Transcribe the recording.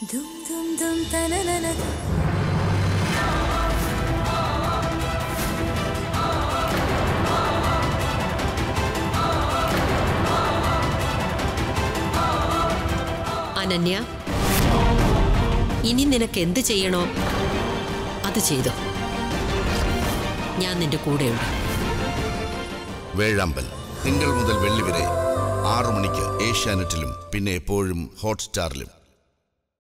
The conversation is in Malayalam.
അനന്യ, ഇനി നിനക്ക് എന്ത് ചെയ്യണോ അത് ചെയ്തോ. ഞാൻ നിന്റെ കൂടെയുണ്ട്. വേഴാമ്പൽ തിങ്കൾ മുതൽ വെള്ളി വരെ 6 മണിക്ക് ഏഷ്യാനെറ്റിലും പിന്നെ എപ്പോഴും ഹോട്ട്സ്റ്റാറിലും.